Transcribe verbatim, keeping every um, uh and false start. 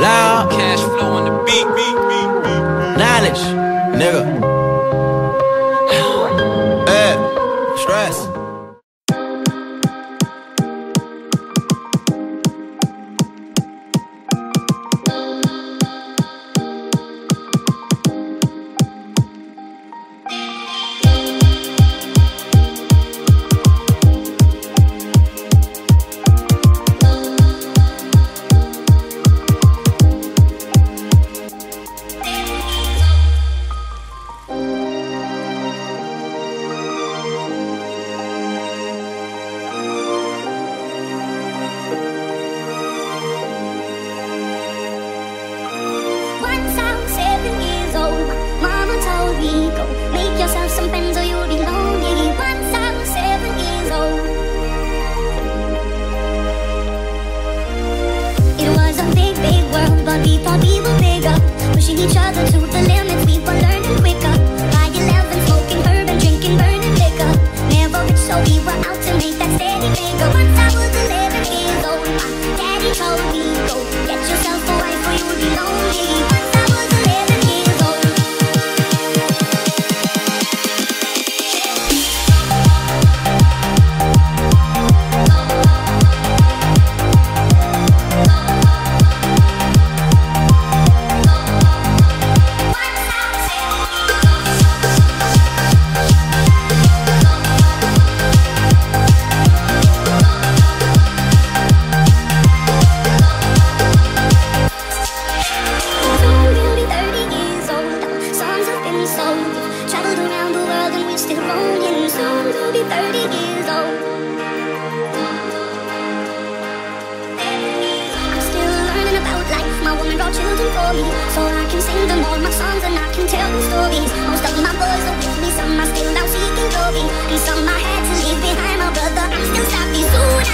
Loud. Cash flow on the beat, beat, beat, beat. Knowledge, nigga. Eh, stress. Each other to the limits, we were learning quicker. By eleven, smoking herb and drinking burning liquor. Never rich, so we were out to make that steady figure. Once I was eleven years old, my daddy told me, go get yourself a wife or you'll be lonely. Once I was eleven years old. So I can sing them all my songs and I can tell them stories. Most of my boys are with me, some are still out seeking glory, and some I had to leave behind. My brother, I'm still happy soon.